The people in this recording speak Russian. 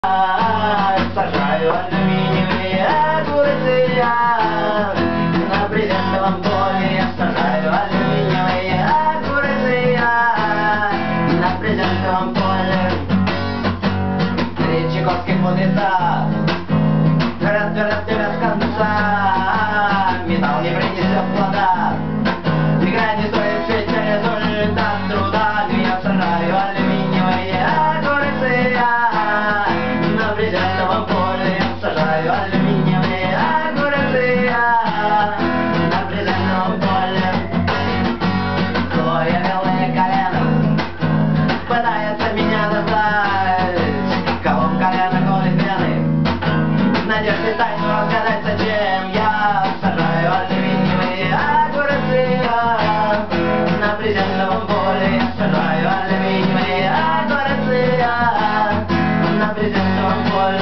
Сажаю алюминиевые огурцы я. На брезентовом поле я сажаю алюминиевые огурцы я. На брезентовом поле. Три чайковских мудреца горят с конца. Металл не принесет плода. Игра не стоит свете, результат труда. Я сажаю алюминиевые огурцы я. На брезентовом поле я сажаю алюминиевые огурцы я. На брезентовом поле. Злое белое колено пытается меня достать. Колом колено колет вены. В надежде тайну разгадать, зачем я сажаю алюминиевые огурцы я. На брезентовом поле я сажаю алюминиевые огурцы я. На брезентовом поле.